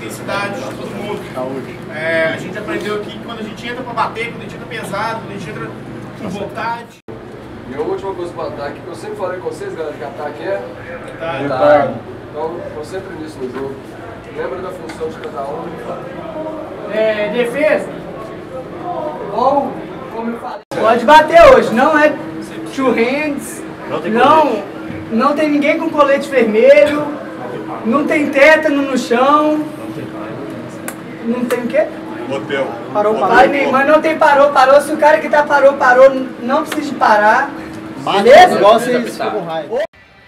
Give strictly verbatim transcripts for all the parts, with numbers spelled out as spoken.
intensidade de todo mundo. É, a gente aprendeu aqui que quando a gente entra para bater, quando a gente entra pesado, quando a gente entra com vontade. E a última coisa para o ataque, que eu sempre falei com vocês, galera, que ataque é Detalhe. Então, eu sempre nisso no jogo. Lembra da função de cada um. É, defesa. Bom, como eu falei. Pode bater hoje, não é two hands, não, não tem ninguém com colete vermelho, não tem tétano no chão, não tem o quê? Hotel. Parou, parou. Mas não tem parou, parou. Se o cara que tá parou, parou, não precisa de parar. Beleza? Igual vocês ficam com raiva.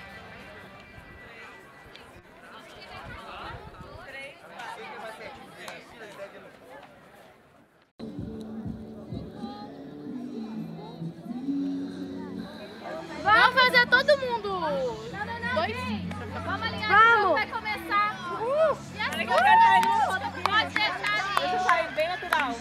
Vamos fazer todo mundo! Não, não, não! Dois? Vamos alinhar, vamos! Vai começar! Uh! E assim, pode deixar ali! Deixa eu sair bem natural!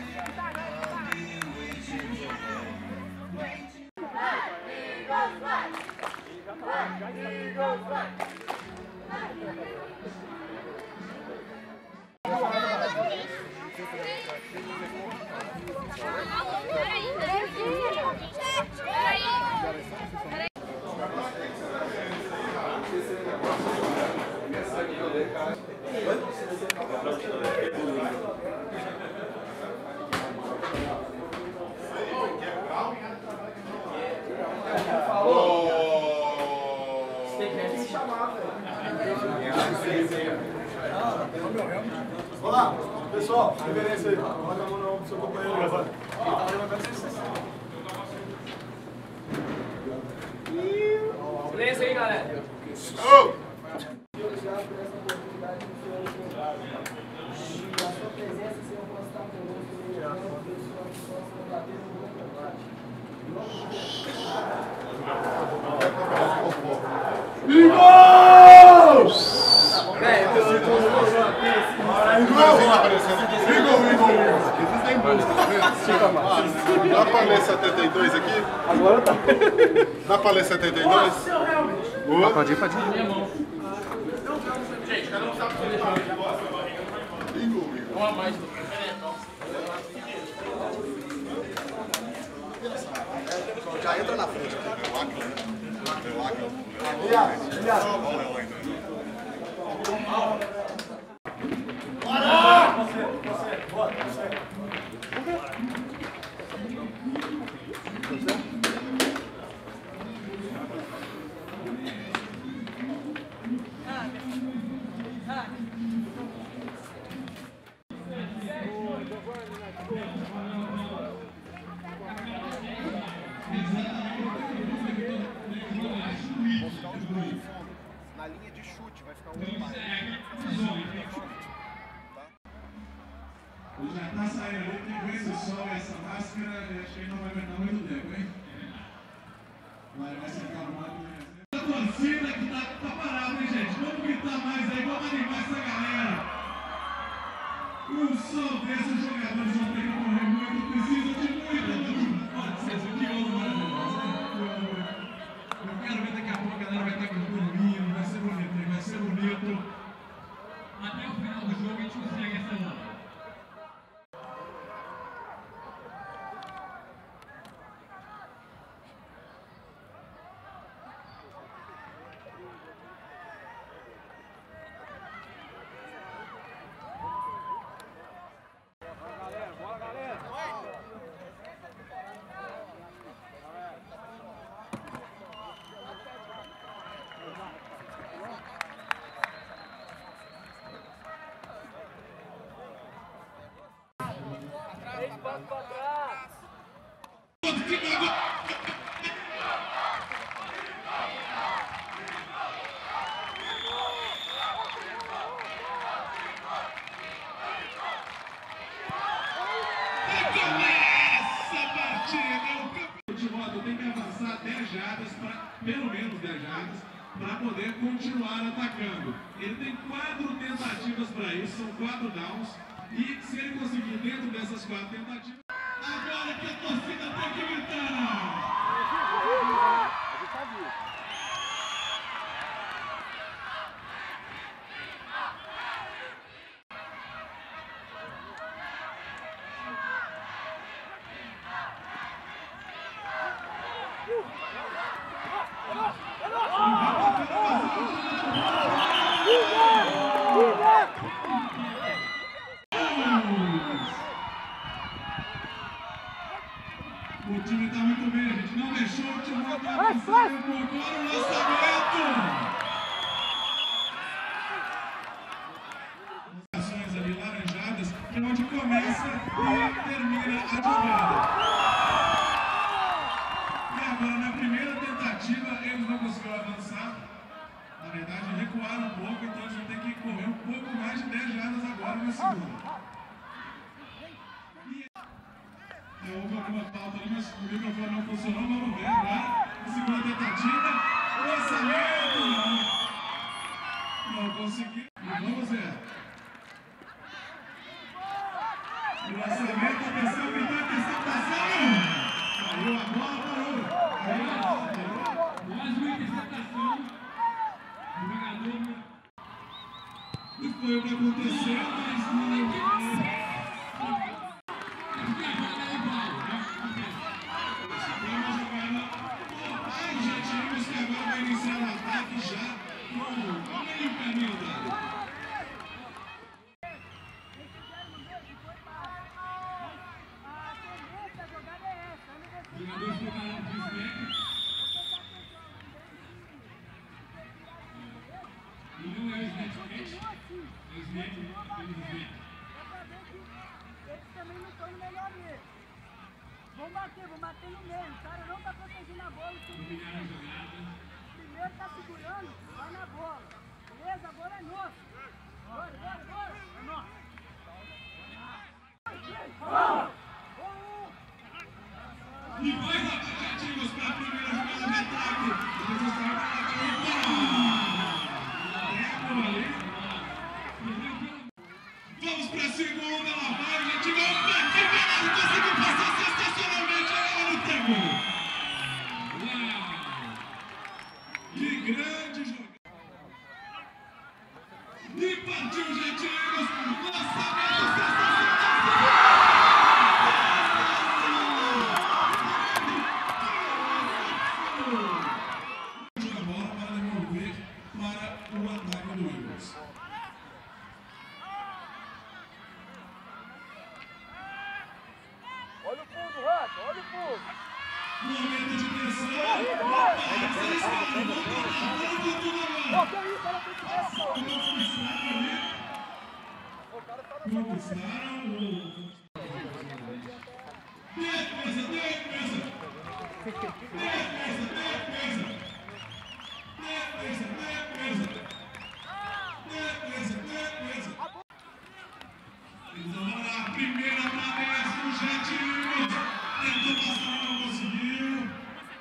Olá, pessoal, reverência aí. Coloca a mão no seu companheiro agora. Ele tá levantando esse. Silêncio aí, galera. Oh! Dá pra ler setenta e dois aqui? Agora tá. Dá pra ler setenta e dois? Ah, pode ir, pode ir. Gente, cada um sabe o que ele fala. Uma mais do já entra na frente. Bora! Você, você, bora, você. Na linha de chute vai ficar um mais. Já tá saindo ali, tem que ver esse sol e essa máscara, acho que ele não vai aguentar muito tempo, hein? Vai, vai ser calmado. A torcida que tá, tá parada, hein, gente? Vamos gritar mais aí, vamos animar essa galera. O som desses jogadores vão ter que correr muito, precisa de muita ajuda. Pode ser, que honra maravilhosa, hein? Eu quero ver daqui a pouco a galera vai estar dormindo, vai ser bonito, vai ser bonito. Até o final do jogo a gente consegue essa honra. Tem que avançar dez jardas, pra, pelo menos dez jardas, para poder continuar atacando. Ele tem quatro tentativas para isso, são quatro downs, e se ele conseguir dentro dessas quatro tentativas, agora que a torcida tem que gritar! O time está muito bem, a gente não deixou o time avançar. Agora o lançamento. Ações ali laranjadas, que é onde começa e termina a jogada. E agora, na primeira tentativa, eles não conseguiram avançar. Na verdade, recuaram um pouco, então eles vão ter que correr um pouco mais de dez jardas agora na segunda. E houve alguma falta ali, mas o microfone não funcionou. Vamos ver agora. A segunda tentativa. O lançamento não. Não conseguiu. E vamos ver. O lançamento, atenção, pintou a interceptação. Caiu a bola, parou. Caiu a bola, parou. Mais uma interceptação. O jogador. E foi o que aconteceu, mas não. Objetivos que agora vai iniciar o ataque já no meio caminho dado. Jogadores preparados para o snap. E não é o snap catch, é o snap pelo snap. Eles também não estão no melhor meio. Vão bater, vão bater no meio. O cara não tá protegendo a bola. Dominaram a jogada. Primeiro tá segurando, vai na bola. Beleza? A bola é nossa. Bora, bora, bora. É nossa. E vai dar objetivos para a primeira jogada de ataque. Vamos para a segunda, lá vai, gente. Opa, que beleza, conseguiu passar sensacionalmente agora no tempo. Que grande jogada! E partiu, gente! Lançamento sensacional! Joga a bola para devolver para o ataque do Eagles. Olha o fundo, Rato, olha o fundo. Momento de tensão. Passa a escada. Não, que isso, ela tem que ver a bola. Conquistaram o... Defesa, defesa. Defesa, defesa. Defesa, defesa. Defesa, defesa. Eles vão lá, a primeira para dez do Jet Eagles. Tentou passar, não conseguiu.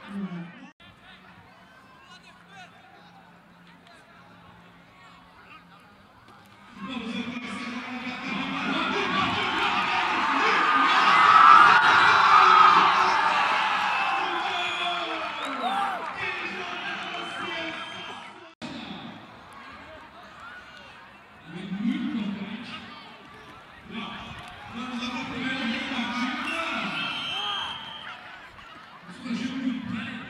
Vamos ver como essa jogada já está remarcada. É muito importante. Vamos lá para a primeira tentativa. Surgiu muito bem.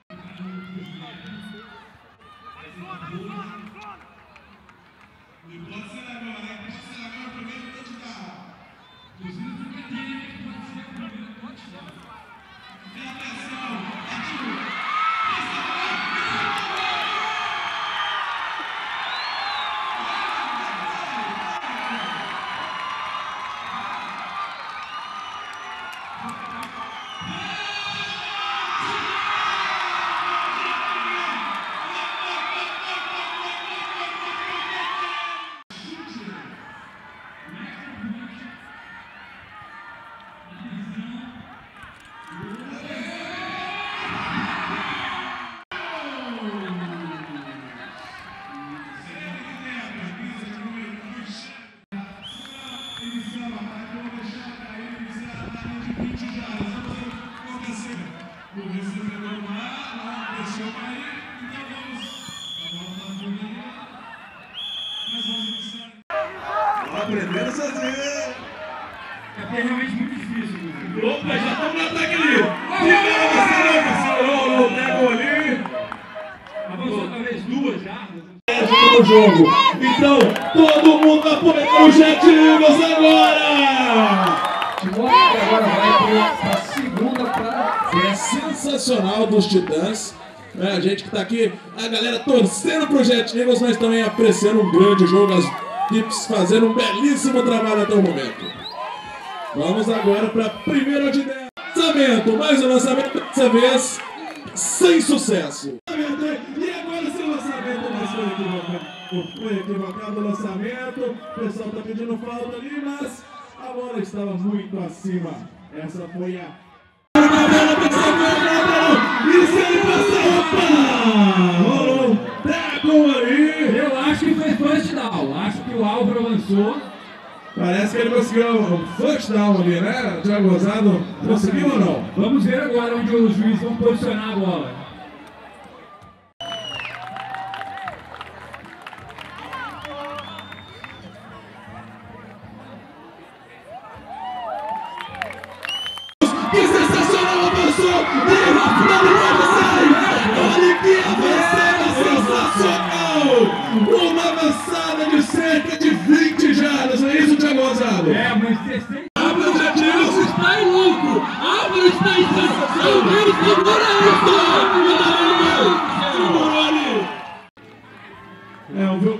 E pode ser agora, hein? Pode ser agora o primeiro touchdown. Inclusive, fica atento que pode ser o primeiro touchdown. E atenção, partiu. O recebedor lá, lá, deixou cair, então vamos. A bola tá vindo aí. Nós vamos iniciar. Vamos aprender sozinho. É realmente muito difícil. Opa, já estamos no ataque ali. Segura, segura, segura, pegou ali. Avançou talvez duas jardas. no jogo. Então, todo mundo apoia o Jet Eagles agora! Timóteo agora vai para a segunda para... É sensacional dos Titãs. É, a gente que está aqui, a galera torcendo pro Jet Eagles, mas também apreciando um grande jogo, as equipes fazendo um belíssimo trabalho até o momento. Vamos agora para a primeira de dez. Lançamento, mais um lançamento, dessa vez sem sucesso. E agora sem lançamento, mas foi equivocado, foi equivocado o lançamento. O pessoal está pedindo falta ali, mas a bola estava muito acima. Essa foi a... E se ele passar, opa! Rolou um tackle ali. Eu acho que foi first down. Acho que o Álvaro lançou. Parece que ele conseguiu um first down ali, né? Thiago Rosado, conseguiu ou não? Vamos ver agora onde os juízes vão posicionar a bola. Que sensacional, avançou! Deu a finalidade, olha que avançada sensacional! Uma avançada de cerca de vinte jardas, não é isso, Thiago Rosado? É, mas sessenta... Álvaro Jet Eagles está em lucro! Álvaro está em lucro! Alguém segura isso! Segurou ali! É, ouviu?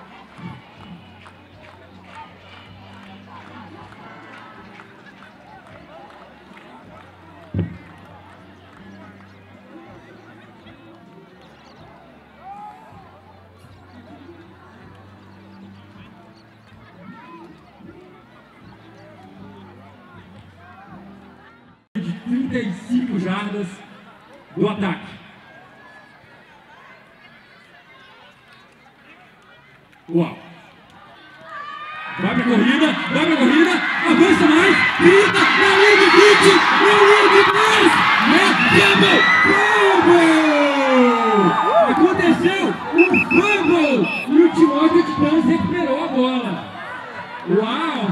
trinta e cinco jardas do ataque. Uau! Vai pra corrida, vai pra corrida, avança mais, trinta, na linha de vinte, na linha de dez, é fumble! Fumble! Aconteceu um fumble! E o Timóteo Titãs recuperou a bola. Uau!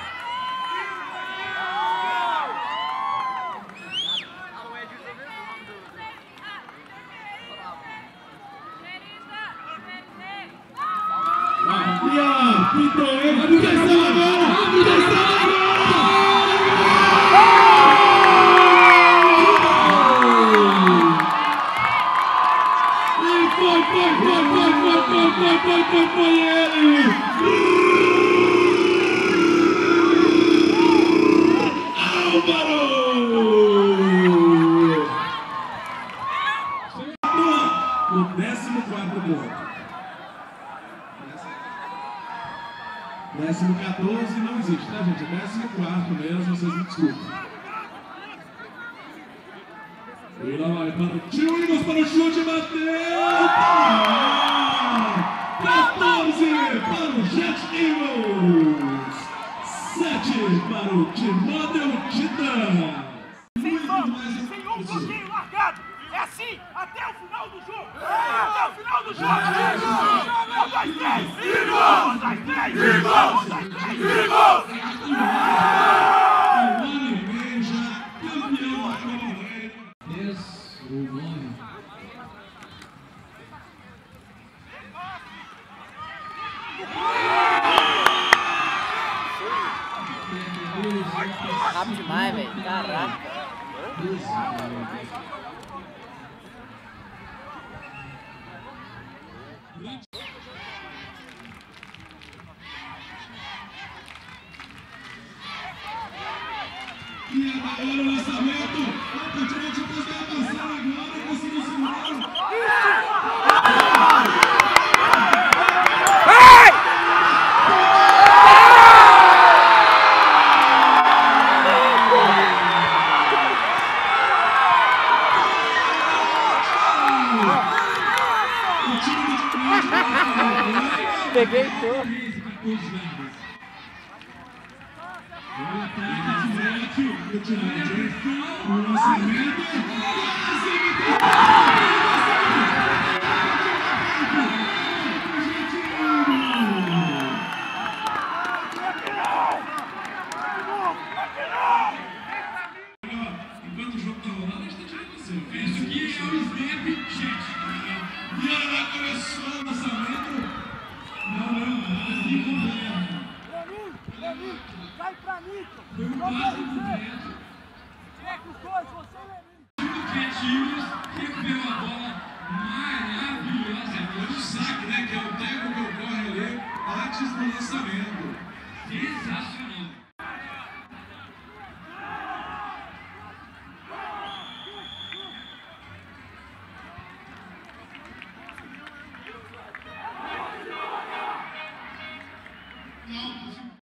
E a pintou ele, abre o terceiro agora! Abre o terceiro agora! E foi, foi, foi, foi, foi, foi, foi, foi, foi, foi ele! Álvaro! O décimo quarto ponto. Décimo quatorze não existe, tá, gente? Décimo quarto mesmo, vocês me desculpem. E lá vai para o Tio Eagles para o chute, bateu! quatorze para o Jet Eagles! sete para o Timóteo Titãs! Sem vamos, sem um pouquinho largado! É assim, até o final do jogo! Até o final do jogo! Um, dois, três! Um, dois, três! Um, dois, três! Rápido demais, velho. Caraca. E agora o lançamento, o Timóteo Titãs vai avançar agora, conseguiu segurar. Peguei todo. O lançamento enquanto o jogo tá rolando, a gente tá tirando você. Isso aqui é o snap chat. E agora começou o lançamento. Não, não, assim completo. Lenin, cai pra Nico. Foi um passo completo. Checa os dois, você e Lenin. Tudo quietinhos, recuperou a bola maravilhosa. Foi o saque, né? Que é o tempo que ocorre ali antes do lançamento. Sensacional.